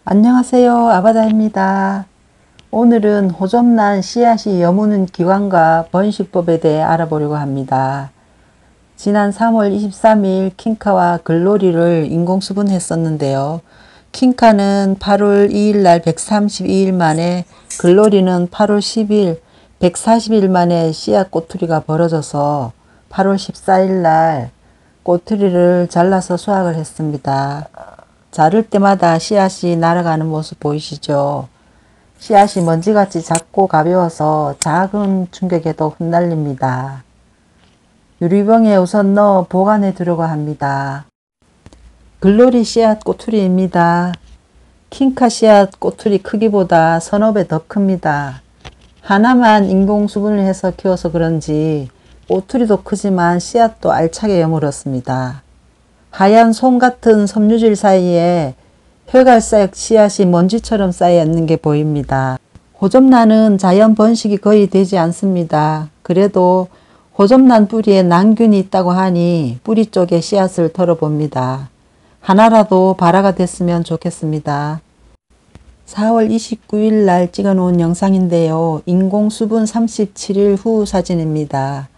안녕하세요. 아바다입니다. 오늘은 호접란 씨앗이 여무는 기관과 번식법에 대해 알아보려고 합니다. 지난 3월 23일 킹카와 글로리를 인공수분했었는데요. 킹카는 8월 2일 날 132일 만에, 글로리는 8월 10일 140일 만에 씨앗 꼬투리가 벌어져서 8월 14일 날 꼬투리를 잘라서 수확을 했습니다. 자를 때마다 씨앗이 날아가는 모습 보이시죠? 씨앗이 먼지같이 작고 가벼워서 작은 충격에도 흩날립니다. 유리병에 우선 넣어 보관해 두려고 합니다. 글로리 씨앗 꼬투리입니다. 킹카 씨앗 꼬투리 크기보다 서너 배 더 큽니다. 하나만 인공수분을 해서 키워서 그런지 꼬투리도 크지만 씨앗도 알차게 여물었습니다. 하얀 솜 같은 섬유질 사이에 혈갈색 씨앗이 먼지처럼 쌓여 있는 게 보입니다. 호접란은 자연 번식이 거의 되지 않습니다. 그래도 호접란 뿌리에 난균이 있다고 하니 뿌리 쪽에 씨앗을 털어봅니다. 하나라도 발화가 됐으면 좋겠습니다. 4월 29일 날 찍어 놓은 영상인데요. 인공수분 37일 후 사진입니다.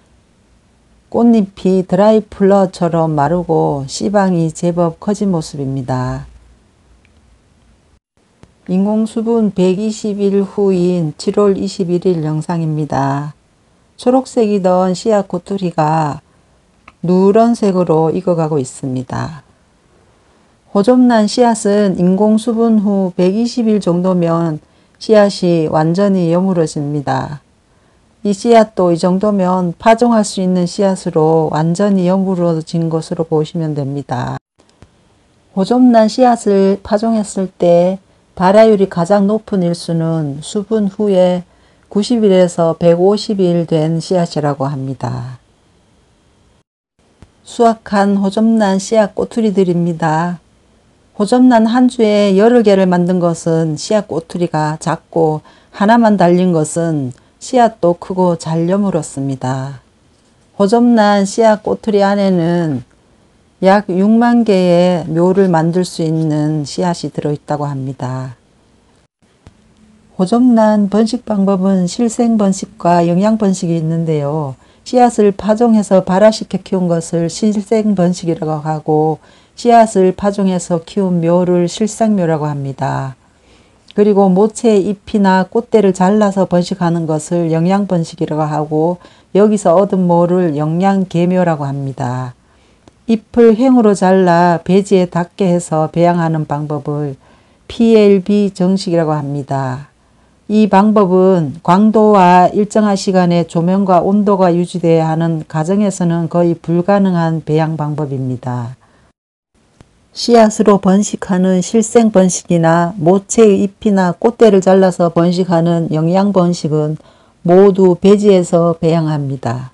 꽃잎이 드라이 플러처럼 마르고 씨방이 제법 커진 모습입니다. 인공수분 120일 후인 7월 21일 영상입니다. 초록색이던 씨앗 꼬투리가 누런색으로 익어가고 있습니다. 호접란 씨앗은 인공수분 후 120일 정도면 씨앗이 완전히 여물어집니다. 이 씨앗도 이 정도면 파종할 수 있는 씨앗으로 완전히 여물어진 것으로 보시면 됩니다. 호접란 씨앗을 파종했을 때 발화율이 가장 높은 일수는 수분 후에 90일에서 150일 된 씨앗이라고 합니다. 수확한 호접란 씨앗 꼬투리들입니다. 호접란 한 주에 여러 개를 만든 것은 씨앗 꼬투리가 작고, 하나만 달린 것은 씨앗도 크고 잘 여물었습니다. 호접란 씨앗 꼬투리 안에는 약 6만 개의 묘를 만들 수 있는 씨앗이 들어있다고 합니다. 호접란 번식 방법은 실생 번식과 영양 번식이 있는데요. 씨앗을 파종해서 발화시켜 키운 것을 실생 번식이라고 하고, 씨앗을 파종해서 키운 묘를 실생묘라고 합니다. 그리고 모체의 잎이나 꽃대를 잘라서 번식하는 것을 영양번식이라고 하고, 여기서 얻은 모를 영양계묘라고 합니다. 잎을 횡으로 잘라 배지에 닿게 해서 배양하는 방법을 PLB 정식이라고 합니다. 이 방법은 광도와 일정한 시간에 조명과 온도가 유지되어야 하는 가정에서는 거의 불가능한 배양 방법입니다. 씨앗으로 번식하는 실생 번식이나 모체의 잎이나 꽃대를 잘라서 번식하는 영양 번식은 모두 배지에서 배양합니다.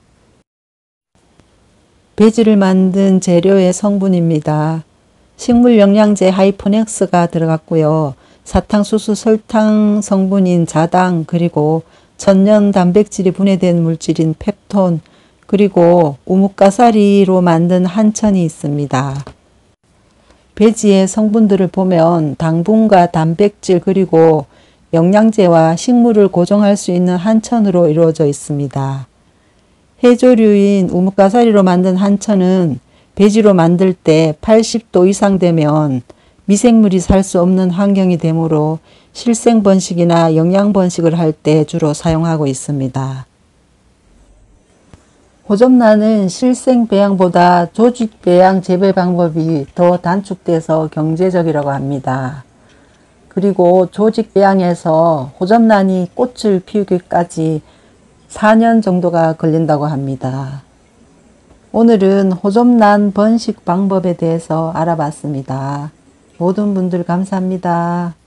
배지를 만든 재료의 성분입니다. 식물영양제 하이포넥스가 들어갔고요. 사탕수수 설탕 성분인 자당, 그리고 천연 단백질이 분해된 물질인 펩톤, 그리고 우뭇가사리로 만든 한천이 있습니다. 배지의 성분들을 보면 당분과 단백질, 그리고 영양제와 식물을 고정할 수 있는 한천으로 이루어져 있습니다. 해조류인 우뭇가사리로 만든 한천은 배지로 만들 때 80도 이상 되면 미생물이 살 수 없는 환경이 되므로 실생 번식이나 영양 번식을 할 때 주로 사용하고 있습니다. 호접란은 실생 배양보다 조직 배양 재배 방법이 더 단축돼서 경제적이라고 합니다. 그리고 조직 배양에서 호접란이 꽃을 피우기까지 4년 정도가 걸린다고 합니다. 오늘은 호접란 번식 방법에 대해서 알아봤습니다. 모든 분들 감사합니다.